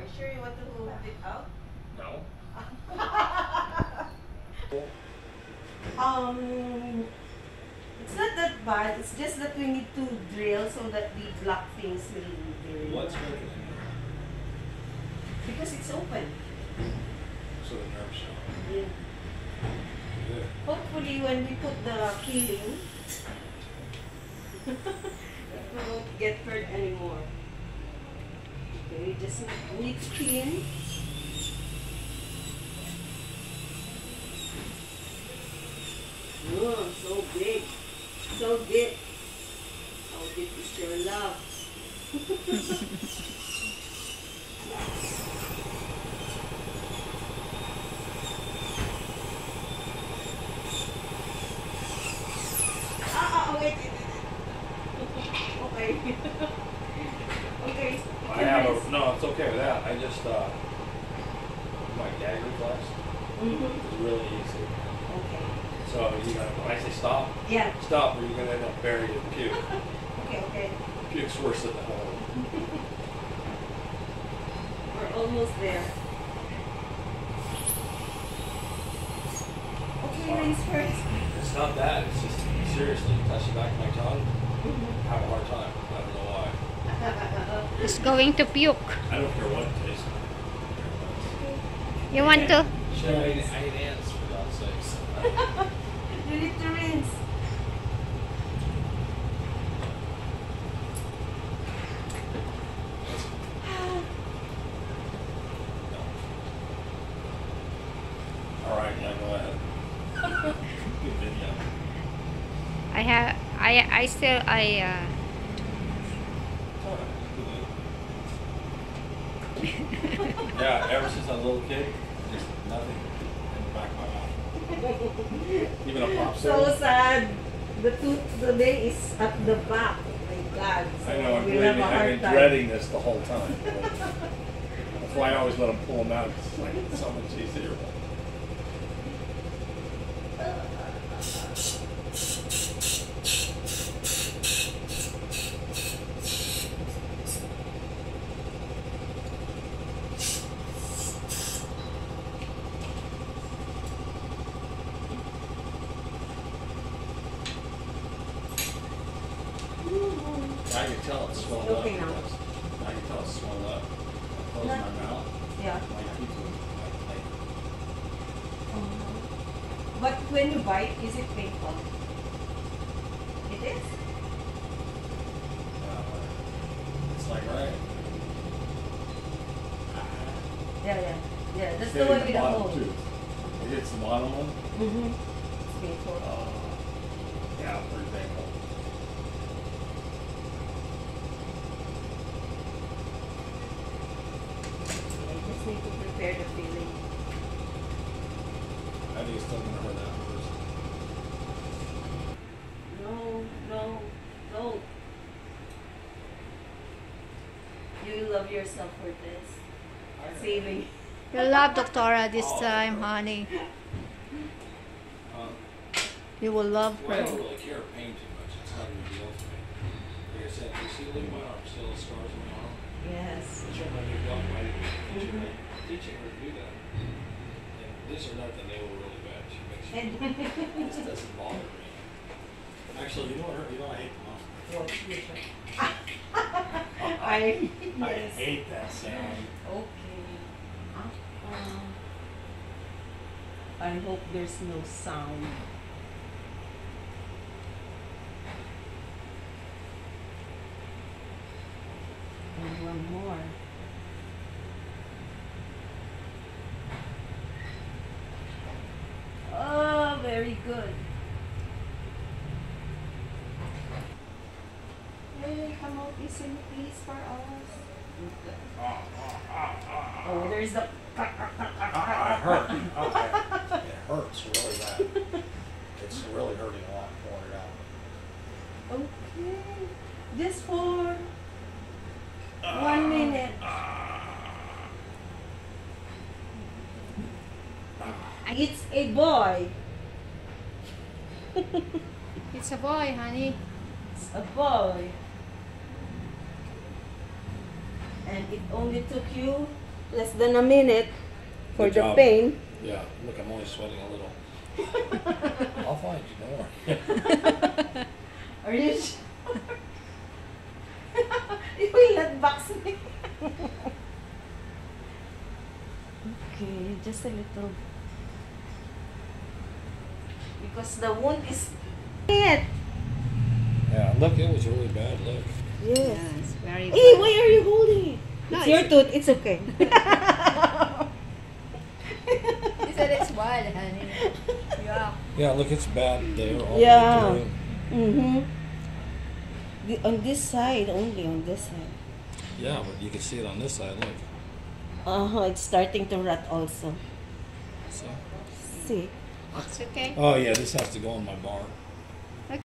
sure you want to move it out? No. It's not that bad. It's just that we need to drill so that the black things will be. What's working in Because it's open. here? So the nerve show. Yeah. Good. Hopefully, when we put the peeling, it won't get hurt anymore. Okay, we just need to clean. Oh, so big. So deep. How deep is your love? Wait. Okay. Okay. I have a, no, it's okay with that. I just, my gag reflex is really easy. Okay. So you gotta, when I say stop, Yeah. stop or you're gonna end up buried in puke. Okay. Puke's worse than the whole. We're almost there. Okay, rinse first. It's not that, it's just, seriously, touch the back of my tongue, I have a hard time. I don't know why. It's going to puke. I don't care what it tastes. You want to? Shit, I ate ants for God's sakes. You need to rinse. Alright, yeah, go ahead. Good video. Yeah, ever since I was a little kid, just nothing in the back of my mouth. Even a popsicle. So sad. The tooth today is at the back. Oh my God. So I know, and we'll believe have me, a I've hard been time. dreading this the whole time. That's why I always let them pull them out, because it's like so much easier. I can tell it's swelled up. Okay now. I can tell it's swelled up. I close my mouth. Yeah. My teeth are like, But when you bite, is it painful? It is? it's like, right? Yeah. That's the Hitting one with the bottom hole. tooth. It hits the bottom one. It's painful. Yeah, pretty painful. I just need to prepare the filling. I think it's still gonna hurt afterwards. No. You love yourself for this. Saving. You love Doctora this time, honey. You will love Well, I her. don't really care pain too much. It's not a big deal to me. Like I said, you see, look at my arm. Still have scars on my arm. Yes. It's from my new belt. I didn't teaching her to do that. And this or nothing, they were really bad. She makes sure. This doesn't bother me. Actually, you know what? I hate the mouth. I Yes. hate that sound. Okay. I hope there's no sound. And one more. Oh, very good. Hey, come out easily, please, for us. Oh, there's the. I hurt. Okay. It hurts really bad. It's really hurting a lot pulling it out. Okay. Just for 1 minute. It's a boy. It's a boy, honey. It's a boy. And it only took you less than a minute for Good the job. pain. Yeah, look, I'm only sweating a little. I'll find you more. Are you sure? You will not box me. Okay, just a little. Because the wound is it. Yeah, look, it was really bad. Look. Yes. It's very Hey, good. why are you holding it? No, It's your it's- tooth. It's okay. He said it's wild, honey. Yeah. Yeah, look, it's bad there. All Yeah. the way through. Mm-hmm. On this side, only on this side. Yeah, but you can see it on this side. Look. It's starting to rot also. See? See? It's okay. Oh yeah, this has to go on my bar.